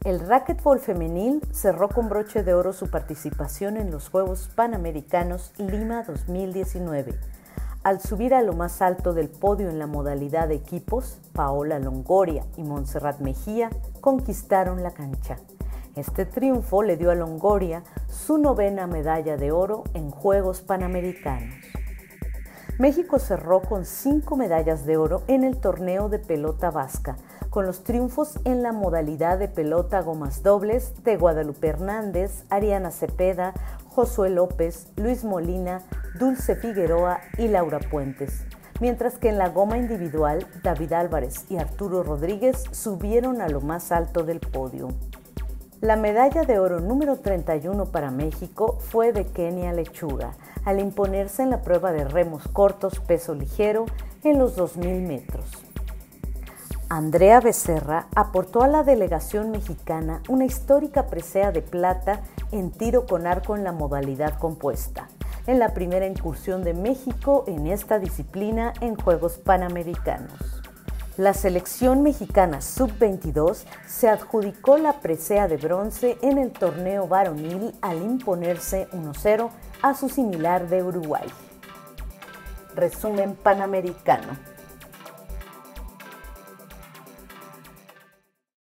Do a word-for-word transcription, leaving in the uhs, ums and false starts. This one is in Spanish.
El racquetbol femenil cerró con broche de oro su participación en los Juegos Panamericanos Lima dos mil diecinueve. Al subir a lo más alto del podio en la modalidad de equipos, Paola Longoria y Montserrat Mejía conquistaron la cancha. Este triunfo le dio a Longoria su novena medalla de oro en Juegos Panamericanos. México cerró con cinco medallas de oro en el torneo de pelota vasca, con los triunfos en la modalidad de pelota gomas dobles de Guadalupe Hernández, Ariana Cepeda, Josué López, Luis Molina, Dulce Figueroa y Laura Puentes, mientras que en la goma individual, David Álvarez y Arturo Rodríguez subieron a lo más alto del podio. La medalla de oro número treinta y uno para México fue de Kenia Lechuga, al imponerse en la prueba de remos cortos peso ligero en los dos mil metros. Andrea Becerra aportó a la delegación mexicana una histórica presea de plata en tiro con arco en la modalidad compuesta, en la primera incursión de México en esta disciplina en Juegos Panamericanos. La selección mexicana sub veintidós se adjudicó la presea de bronce en el torneo varonil al imponerse uno cero a su similar de Uruguay. Resumen Panamericano.